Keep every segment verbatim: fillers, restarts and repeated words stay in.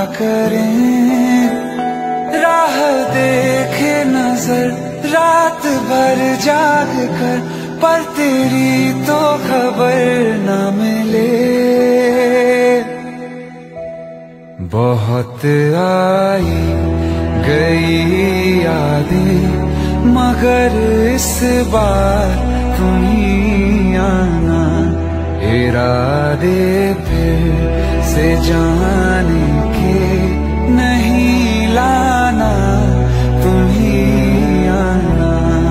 करें, राह देखे नजर रात भर जाग कर, पर तेरी तो खबर न मिले। बहुत आई गई यादें मगर इस बार तुम ही आना, इरादे फिर से जाने के नहीं लाना, तुम ही आना।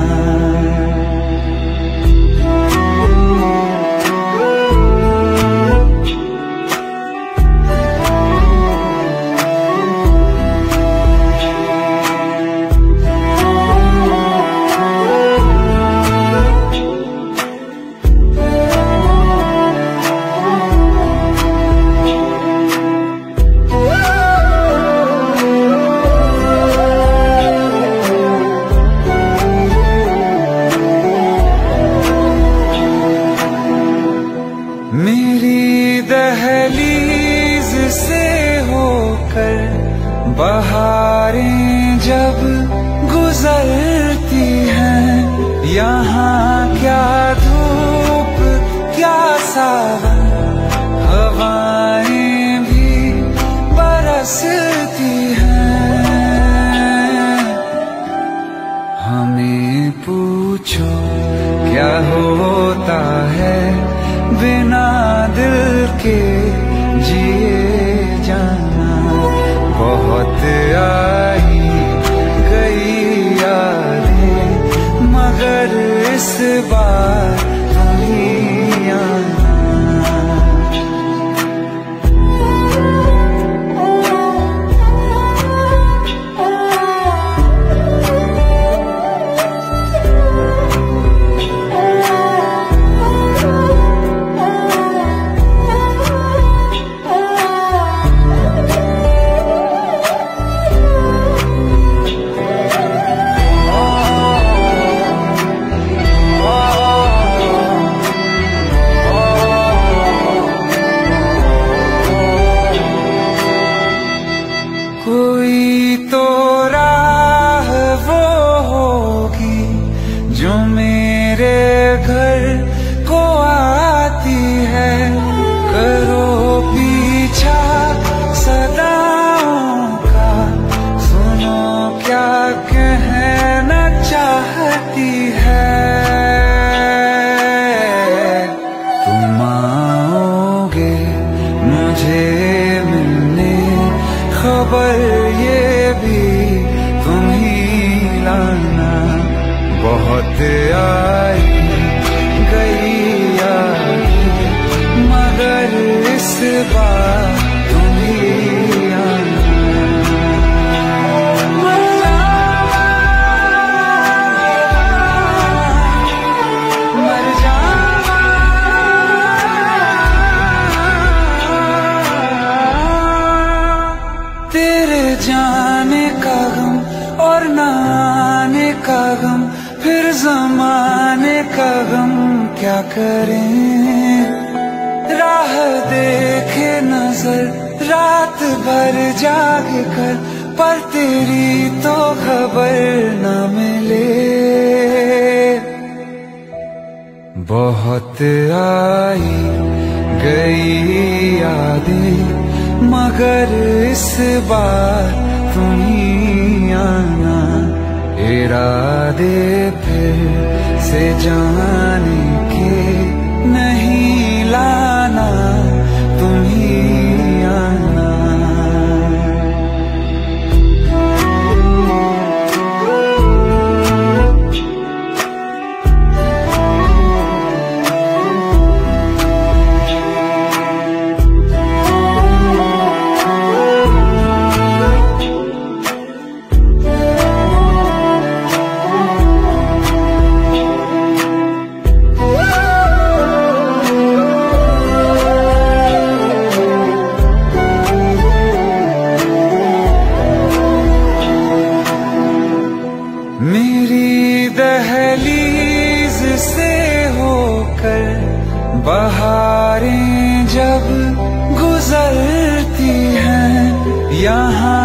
मेरी दहलीज से होकर बहारें जब गुजरती हैं, यहाँ क्या धूप क्या सावन, हवाएं भी बरसती हैं। हमें पूछो क्या होता है बिना दिल के जिए जाना। बहुत आई गई यादें मगर इस बार तुम ही आना। कोई तो राह वो होगी जो मेरे घर को आती है, करो पीछा सदाओं का, सुनो क्या कहना चाहती है। तुम आओगे मुझे मिलने, खबर ये भी तुम ही लाना। बहुत आई गई यादें मगर इस बार तुम ही आना। मर जावा तेरे जाने का गम और न आने का गम, फिर ज़माने का गम क्या करें। राह देखे नजर रात भर जाग कर, पर तेरी तो खबर न मिले। बहुत आई गई यादें मगर इस बार तुम ही आना, इरादे फिर से जाने के नहीं लाना, तुम ही आना। मेरी दहलीज से होकर बहारें जब गुजरती हैं, यहाँ